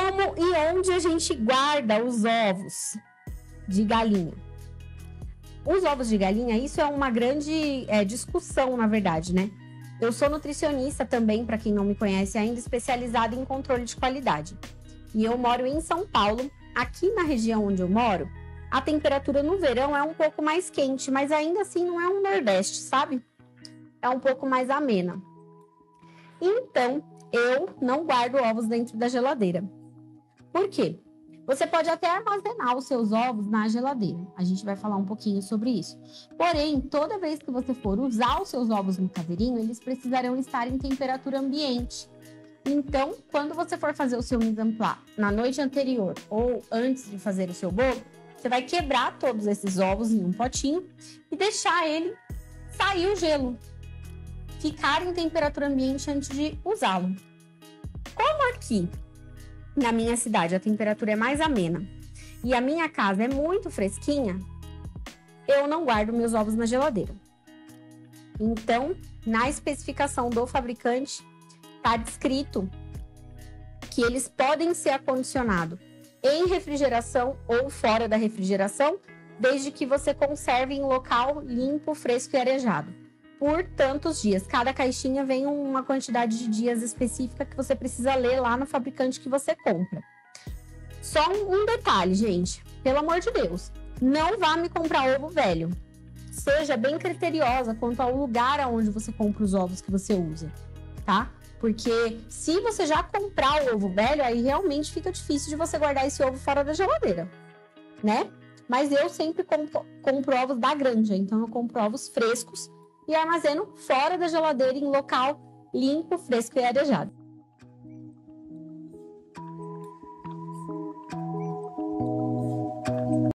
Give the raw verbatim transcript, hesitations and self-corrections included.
Como e onde a gente guarda os ovos de galinha? Os ovos de galinha, isso é uma grande é, discussão, na verdade, né? Eu sou nutricionista também, para quem não me conhece ainda, especializada em controle de qualidade. E eu moro em São Paulo. Aqui na região onde eu moro, a temperatura no verão é um pouco mais quente, mas ainda assim não é um Nordeste, sabe? É um pouco mais amena. Então, eu não guardo ovos dentro da geladeira. Por quê? Você pode até armazenar os seus ovos na geladeira. A gente vai falar um pouquinho sobre isso. Porém, toda vez que você for usar os seus ovos no caseirinho, eles precisarão estar em temperatura ambiente. Então, quando você for fazer o seu mise en place na noite anterior ou antes de fazer o seu bolo, você vai quebrar todos esses ovos em um potinho e deixar ele sair o gelo. Ficar em temperatura ambiente antes de usá-lo. Como aqui na minha cidade a temperatura é mais amena e a minha casa é muito fresquinha, eu não guardo meus ovos na geladeira. Então, na especificação do fabricante, está descrito que eles podem ser acondicionados em refrigeração ou fora da refrigeração, desde que você conserve em local limpo, fresco e arejado. Por tantos dias. Cada caixinha vem uma quantidade de dias específica que você precisa ler lá no fabricante que você compra. Só um detalhe, gente. Pelo amor de Deus. Não vá me comprar ovo velho. Seja bem criteriosa quanto ao lugar onde você compra os ovos que você usa, tá? Porque se você já comprar o ovo velho, aí realmente fica difícil de você guardar esse ovo fora da geladeira, né? Mas eu sempre compro, compro ovos da granja. Então eu compro ovos frescos e armazeno fora da geladeira em local limpo, fresco e arejado.